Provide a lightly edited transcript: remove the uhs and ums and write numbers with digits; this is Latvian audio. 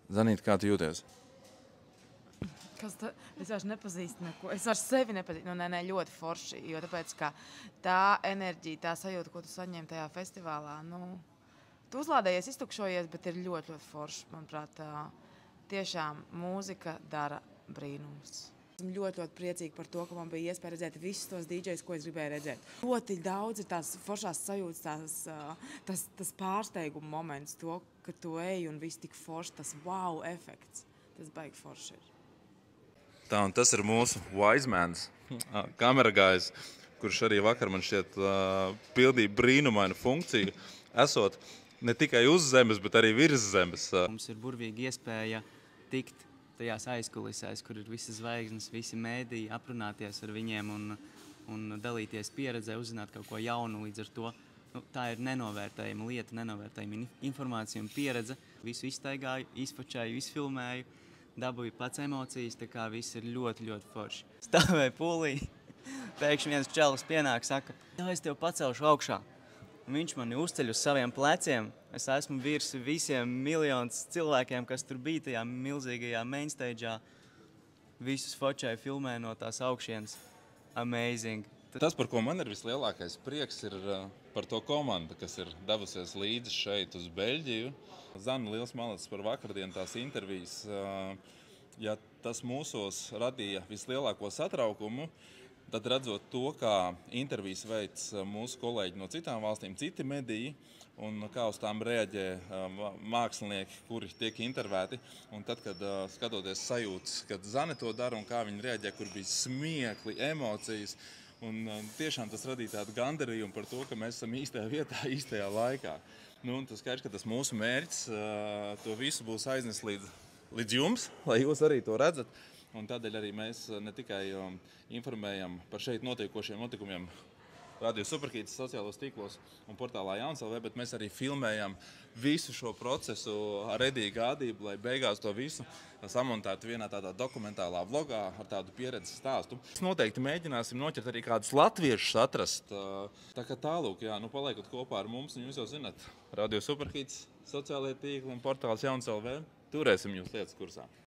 Zanīt, kā tu jūties? Es vairs nepazīstu neko. Es vairs sevi nepazīstu. Nu, nē, ļoti forši. Jo tāpēc, ka tā enerģija, tā sajūta, ko tu saņem tajā festivālā, tu uzlādējies, iztukšojies, bet ir ļoti, ļoti forši. Manuprāt, tiešām mūzika dara brīnums. Esmu ļoti, ļoti priecīga par to, ka man bija iespēja redzēt visus tos DJs, ko es gribēju redzēt. Ļoti daudz ir tās foršās sajūtas, tas pārsteiguma moments, to, ka tu ej un viss tik forši, tas wow efekts. Tas baigi forši ir. Tā, un tas ir mūsu Wisemans, kameragājs, kurš arī vakar man šķiet pildīja brīnumainu funkciju, esot ne tikai uz zemes, bet arī virs zemes. Mums ir burvīgi iespēja tikt tajās aizkulisēs, kur ir visas zvaigznes, visi mēdīji, aprunāties ar viņiem un dalīties pieredzē, uzzināt kaut ko jaunu. Līdz ar to tā ir nenovērtējama lieta, nenovērtējama informācija un pieredze. Visu iztaigāju, izfočēju, izfilmēju, dabūju pats emocijas, tā kā viss ir ļoti, ļoti forši. Stāvēju pūlī, pēkšņi viens čalis pienāk, saka, tā es tev pacelšu augšā. Viņš mani uzceļ uz saviem pleciem. Es esmu virs visiem miljonus cilvēkiem, kas tur bija tajā milzīgajā mainstage'ā. Visus fočēju, filmē no tās augšienes. Amazing. Tas, par ko man ir vislielākais prieks, ir par to komandu, kas ir devusies līdzi šeit uz Beļģiju. Zana, liels malacis par vakardienu tās intervijas. Ja tas mūsos radīja vislielāko satraukumu, tad redzot to, kā intervijas veids mūsu kolēģi no citām valstīm, citi mediji, un kā uz tām reaģē mākslinieki, kuri tiek intervēti. Un tad, kad skatoties sajūtas, kad Zane to dara un kā viņi reaģē, kur bija smiekli, emocijas, un tiešām tas radīja tādu gandarījumu par to, ka mēs esam īstajā vietā, īstajā laikā. Tas skaidrs, ka tas mūsu mērķis to visu būs aiznes līdz jums, lai jūs arī to redzat. Un tādēļ arī mēs ne tikai informējam par šeit notiekošiem notikumiem Radio Superhits sociālos tīklos un portālā Jauns.lv, bet mēs arī filmējam visu šo procesu ar Ediju gādību, lai beigās to visu samontētu vienā tādā dokumentālā vlogā ar tādu pieredzes stāstu. Mēs noteikti mēģināsim noķert arī kādus latviešus atrast. Tā kā tālūk, paliekot kopā ar mums, un jūs jau zināt, Radio Superhits, sociālie tīkli un portāls Jauns.lv, turēsim jūs lietas kursā.